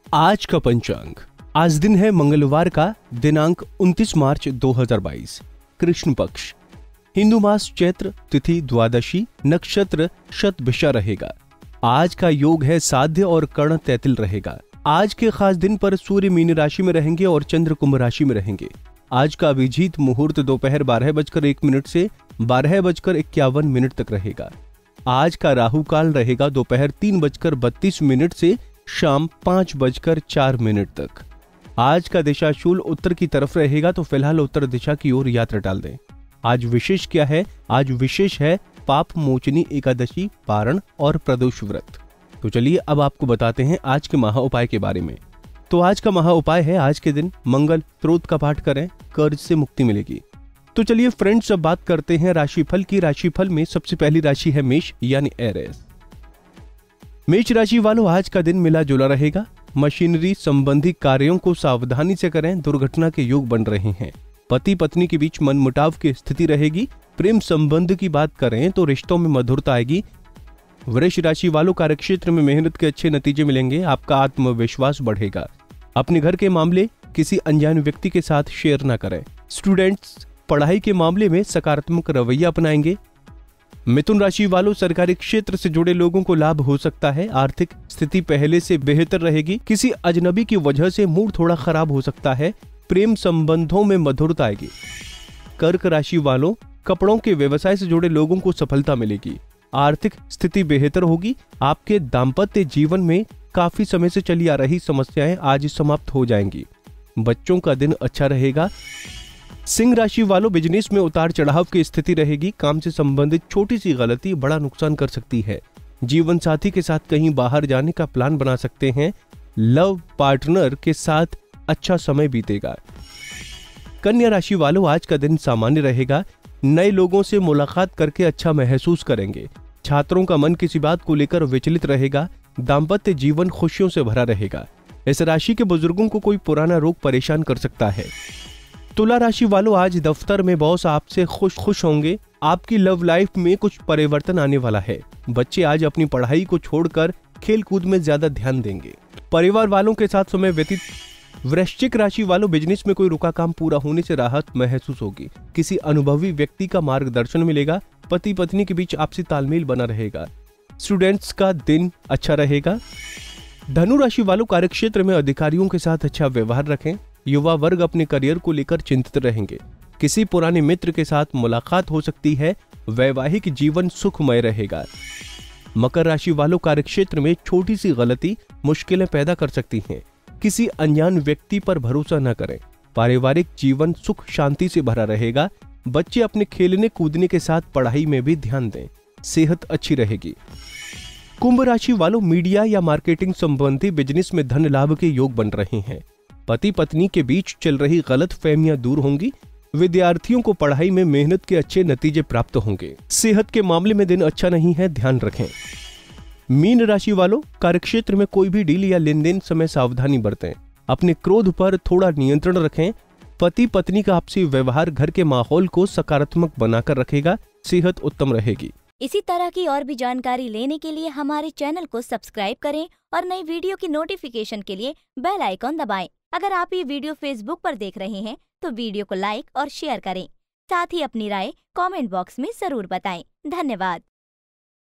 आज का पंचांग। आज दिन है मंगलवार का, दिनांक 29 मार्च 2022, कृष्ण पक्ष, हिंदू मास चैत्र, तिथि द्वादशी, नक्षत्र शतभिषा रहेगा। आज का योग है साध्य और कर्ण तैतिल रहेगा। आज के खास दिन पर सूर्य मीन राशि में रहेंगे और चंद्र कुंभ राशि में रहेंगे। आज का अभिजीत मुहूर्त दोपहर 12:01 से 12:51 तक रहेगा। आज का राहु काल रहेगा दोपहर 3:32 से शाम 5:04 तक। आज का दिशाशूल उत्तर की तरफ रहेगा, तो फिलहाल उत्तर दिशा की ओर यात्रा डाल दें। आज विशेष क्या है? आज विशेष है पाप मोचनी एकादशी, पारण और प्रदोष व्रत। तो चलिए अब आपको बताते हैं आज के महा उपाय के बारे में। तो आज का महा उपाय है, आज के दिन मंगल स्त्रोत का पाठ करें, कर्ज से मुक्ति मिलेगी। तो चलिए फ्रेंड्स, अब बात करते हैं राशिफल की। राशिफल में सबसे पहली राशि है मेष यानी एरिस। मेष राशि वालों, आज का दिन मिला जुला रहेगा। मशीनरी संबंधी कार्यों को सावधानी से करें, दुर्घटना के योग बन रहे हैं। पति पत्नी के बीच मनमुटाव की स्थिति रहेगी। प्रेम संबंध की बात करें तो रिश्तों में मधुरता आएगी। वृष राशि वालों, कार्यक्षेत्र में मेहनत के अच्छे नतीजे मिलेंगे। आपका आत्मविश्वास बढ़ेगा। अपने घर के मामले किसी अनजान व्यक्ति के साथ शेयर न करें। स्टूडेंट्स पढ़ाई के मामले में सकारात्मक रवैया अपनाएंगे। मिथुन राशि वालों, सरकारी क्षेत्र से जुड़े लोगों को लाभ हो सकता है। आर्थिक स्थिति पहले से बेहतर रहेगी। किसी अजनबी की वजह से मूड थोड़ा खराब हो सकता है। प्रेम संबंधों में मधुरता आएगी। कर्क राशि वालों, कपड़ों के व्यवसाय से जुड़े लोगों को सफलता मिलेगी। आर्थिक स्थिति बेहतर होगी। आपके दाम्पत्य जीवन में काफी समय से चली आ रही समस्याएं आज समाप्त हो जाएंगी। बच्चों का दिन अच्छा रहेगा। सिंह राशि वालों, बिजनेस में उतार चढ़ाव की स्थिति रहेगी। काम से संबंधित छोटी सी गलती बड़ा नुकसान कर सकती है। जीवन साथी के साथ कहीं बाहर जाने का प्लान बना सकते हैं। लव पार्टनर के साथ अच्छा समय बीतेगा। कन्या राशि वालों, आज का दिन सामान्य रहेगा। नए लोगों से मुलाकात करके अच्छा महसूस करेंगे। छात्रों का मन किसी बात को लेकर विचलित रहेगा। दाम्पत्य जीवन खुशियों से भरा रहेगा। इस राशि के बुजुर्गों को कोई पुराना रोग परेशान कर सकता है। तुला राशि वालों, आज दफ्तर में बॉस आपसे खुश होंगे। आपकी लव लाइफ में कुछ परिवर्तन आने वाला है। बच्चे आज अपनी पढ़ाई को छोड़कर खेल कूद में ज्यादा ध्यान देंगे। परिवार वालों के साथ समय व्यतीत। वृश्चिक राशि वालों, बिजनेस में कोई रुका काम पूरा होने से राहत महसूस होगी। किसी अनुभवी व्यक्ति का मार्गदर्शन मिलेगा। पति पत्नी के बीच आपसी तालमेल बना रहेगा। स्टूडेंट्स का दिन अच्छा रहेगा। धनु राशि वालों, कार्यक्षेत्र में अधिकारियों के साथ अच्छा व्यवहार रखें। युवा वर्ग अपने करियर को लेकर चिंतित रहेंगे। किसी पुराने मित्र के साथ मुलाकात हो सकती है। वैवाहिक जीवन सुखमय रहेगा। मकर राशि वालों, कार्यक्षेत्र में छोटी सी गलती मुश्किलें पैदा कर सकती हैं। किसी अनजान व्यक्ति पर भरोसा न करें। पारिवारिक जीवन सुख शांति से भरा रहेगा। बच्चे अपने खेलने कूदने के साथ पढ़ाई में भी ध्यान दें। सेहत अच्छी रहेगी। कुंभ राशि वालों, मीडिया या मार्केटिंग संबंधी बिजनेस में धन लाभ के योग बन रहे हैं। पति पत्नी के बीच चल रही गलत फहमियां दूर होंगी। विद्यार्थियों को पढ़ाई में मेहनत के अच्छे नतीजे प्राप्त होंगे। सेहत के मामले में दिन अच्छा नहीं है, ध्यान रखें। मीन राशि वालों, कार्यक्षेत्र में कोई भी डील या लेन देन समय सावधानी बरतें। अपने क्रोध पर थोड़ा नियंत्रण रखें। पति पत्नी का आपसी व्यवहार घर के माहौल को सकारात्मक बनाकर रखेगा। सेहत उत्तम रहेगी। इसी तरह की और भी जानकारी लेने के लिए हमारे चैनल को सब्सक्राइब करें और नई वीडियो की नोटिफिकेशन के लिए बेल आइकॉन दबाएं। अगर आप ये वीडियो फेसबुक पर देख रहे हैं तो वीडियो को लाइक और शेयर करें। साथ ही अपनी राय कमेंट बॉक्स में जरूर बताएं। धन्यवाद।